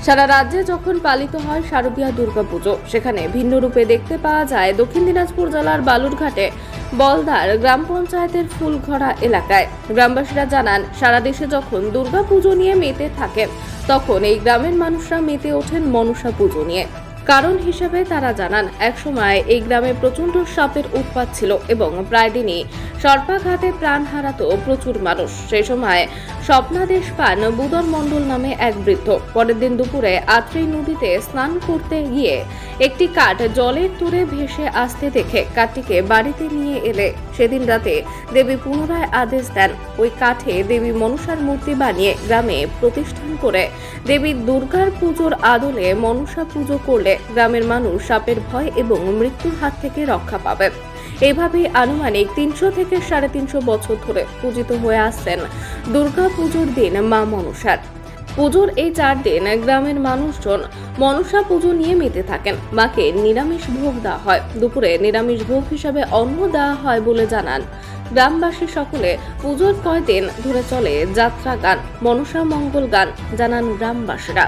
সারা রাজ্যে যখন পালিত হয় শারদীয়া দুর্গাপুজো, সেখানে ভিন্ন রূপে দেখতে পাওয়া যায় দক্ষিণ দিনাজপুর জেলার বালুরঘাটে বলদার গ্রাম পঞ্চায়েতের ফুলঘড়া এলাকায়। গ্রামবাসীরা জানান, সারা দেশে যখন দুর্গাপুজো নিয়ে মেতে থাকেন, তখন এই গ্রামের মানুষরা মেতে ওঠেন মনসা পুজো নিয়ে। কারণ হিসেবে তারা জানান, একসময় এই গ্রামে প্রচন্ড সাপের উৎপাত ছিল এবং প্রায় দিনই সর্পাঘাতে প্রাণ হারাতো প্রচুর মানুষ। সেই সময় স্বপ্নাদেশ পান বুদন মণ্ডল নামে এক বৃদ্ধ। পরের দিন দুপুরে আত্রেই নদীতে স্নান করতে গিয়ে একটি কাঠ জলের তোড়ে ভেসে আসতে দেখে কাঠটিকে বাড়িতে নিয়ে এলে সেদিন রাতে দেবী পুনরায় আদেশ দেন ওই কাঠে দেবী মনসার মূর্তি বানিয়ে গ্রামে প্রতিষ্ঠান করে দেবী দুর্গার পুজোর আদলে মনসা পুজো করলে গ্রামের মানুষ সাপের ভয় এবং মৃত্যুর হাত থেকে রক্ষা পাবে। এইভাবেই আনুমানিক 300 থেকে 350 বছর ধরে পূজিত হয়ে আসছেন দুর্গা পুজোর দিন মা মনসার। পুজোর এই 4 দিন গ্রামের মানুষজন মনসা পুজো নিয়ে মেতে থাকেন। মাকে নিরামিষ ভোগ দেওয়া হয়। দুপুরে নিরামিষ ভোগ হিসাবে অন্ন দেওয়া হয় বলে জানান গ্রামবাসী সকলে। পুজোর কয়দিন ধরে চলে যাত্রা গান, মনসা মঙ্গল গান, জানান গ্রামবাসীরা।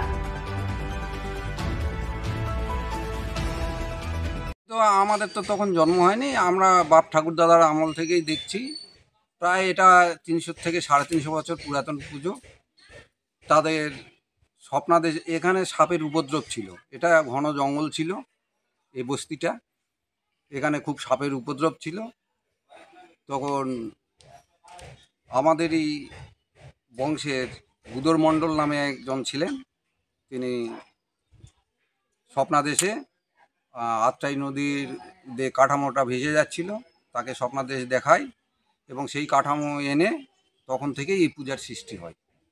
তো আমাদের তো তখন জন্ম হয়নি, আমরা বাপ ঠাকুর দাদার আমল থেকেই দেখছি। প্রায় এটা 300 থেকে 350 বছর পুরাতন পুজো। তাদের স্বপ্নাদেশ, এখানে সাপের উপদ্রব ছিল, এটা ঘন জঙ্গল ছিল এই বস্তিটা, এখানে খুব সাপের উপদ্রব ছিল। তখন আমাদেরই বংশের বুদর মণ্ডল নামে একজন ছিলেন, তিনি স্বপ্নাদেশে আত্রাই নদীর যে কাঠামোটা ভেসে যাচ্ছিল তাকে স্বপ্নাদেশ দেখায় এবং সেই কাঠামো এনে তখন থেকেই এই পূজার সৃষ্টি হয়।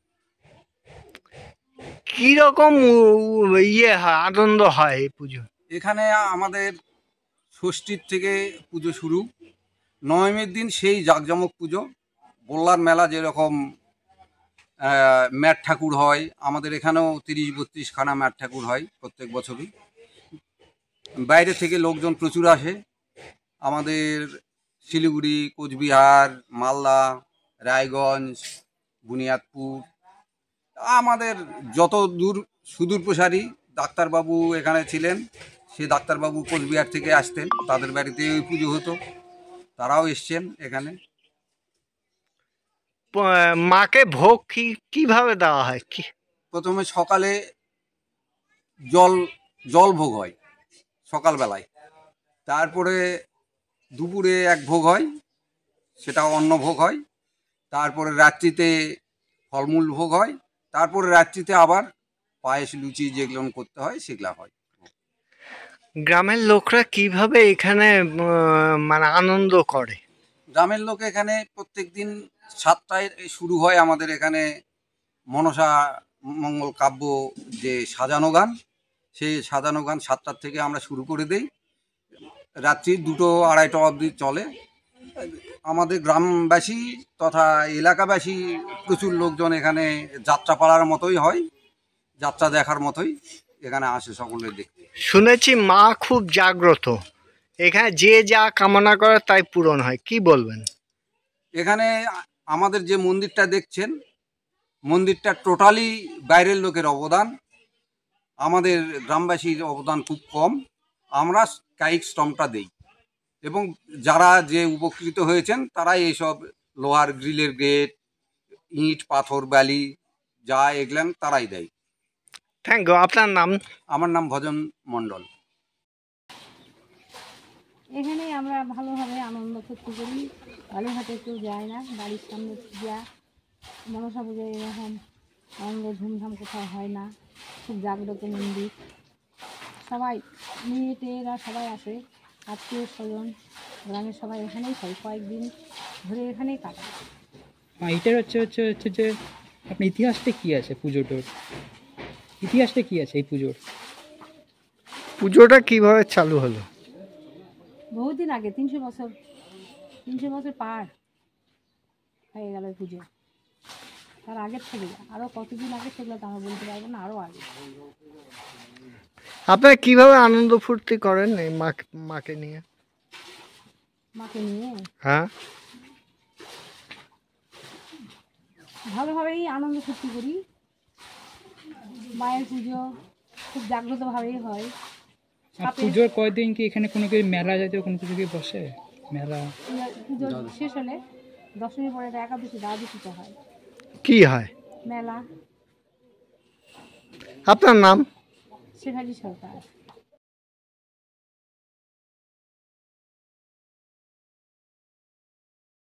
কিরকম হয়, আনন্দ হয় এই পুজো? এখানে আমাদের ষষ্ঠীর থেকে পুজো শুরু, নবমীর দিন সেই জাঁকজমক পুজো। বল্লার মেলা যেরকম ম্যাট ঠাকুর হয়, আমাদের এখানেও 30-32 খানা ম্যাট ঠাকুর হয় প্রত্যেক বছরই। বাইরে থেকে লোকজন প্রচুর আসে, আমাদের শিলিগুড়ি, কোচবিহার, মালদা, রায়গঞ্জ, বুনিয়াদপুর, আমাদের যত দূর সুদূর প্রসারী ডাক্তারবাবু এখানে ছিলেন, সে ডাক্তারবাবু কোচবিহার থেকে আসতেন, তাদের বাড়িতে ওই পুজো হতো, তারাও এসছেন এখানে। মাকে ভোগ কিভাবে দেওয়া হয়? প্রথমে সকালে জল ভোগ হয় সকালবেলায়, তারপরে দুপুরে এক ভোগ হয়, সেটা অন্ন ভোগ হয়, তারপরে রাত্রিতে ফলমূল ভোগ হয়, তারপরে রাত্রিতে আবার পায়েস লুচি যেগুলো করতে হয় সেগুলো হয়। গ্রামের লোকরা কিভাবে এখানে মানে আনন্দ করে? গ্রামের লোক এখানে প্রত্যেক দিন 7টায় শুরু হয় আমাদের এখানে মনসা মঙ্গল কাব্য যে সাজানো গান, সেই সাজানো গান 7টার থেকে আমরা শুরু করে দেই, রাত্রি 2-2:30 অবধি চলে। আমাদের গ্রামবাসী তথা এলাকাবাসী প্রচুর লোকজন এখানে যাত্রাপালার মতোই হয়, যাত্রা দেখার মতোই এখানে আসে সকলে দেখতে। শুনেছি মা খুব জাগ্রত, এখানে যে যা কামনা করে তাই পূরণ হয়, কি বলবেন? এখানে আমাদের যে মন্দিরটা দেখছেন, মন্দিরটা টোটালি বাইরের লোকের অবদান, আমাদের গ্রামবাসীর অবদান খুব কম। আমরা কায়িক শ্রমটা দেই এবং যারা যে উপকৃত হয়েছেন তারাই এইসব লোহার গ্রিলের গেট, ইট, পাথর, বালি যা এগলেন তারাই দেয়। Thank you. আপনার নাম? আমার নাম ভজন মণ্ডল। এখানে আমরা ভালোভাবে আনন্দ করতে করি, বালুরঘাটে কেউ যায় না, বাড়ির সামনে পূজা, মনসা পুজো এরকম আনন্দ ধুমধাম কোথাও হয় না, খুব জাগ্রত মন্দির, সবাই মেয়েটেরা সবাই আসে, আত্মীয় স্বজন গ্রামের সবাই এখানেই হয়, কয়েকদিন ধরে এখানেই কাটায়। এটার হচ্ছে যে আপনার ইতিহাসটা কি আছে পুজোটার? ইতিহাসটা কি আছে এই পুজোর? পুজোটা কিভাবে চালু হলো? বহুদিন আগে, 300 বছর পার হয়ে গেল পুজো। তার আগের থেকে আরও কতদিন আগে সেগুলো তো আমরা বলতে পারবো না, আরও আগে। আপনারা কিভাবে আনন্দ ফুর্তি করেন এই মাকে নিয়ে? হ্যাঁ, ভালোভাবেই আনন্দ ফুর্তি করি। মায়ের পুজো খুব জাগ্রতভাবেই হয়। আর পুজোর কয়দিন কি এখানে কোনো কি মেলা জাতীয় কোনো কিছু কি বসে? মেলা পুজো শেষ হলে দশমীর পরে একটা একাদশী দ্বাদশীতে হয় কি হয়? মেলা। আপনার নাম? শেফালি সরকার।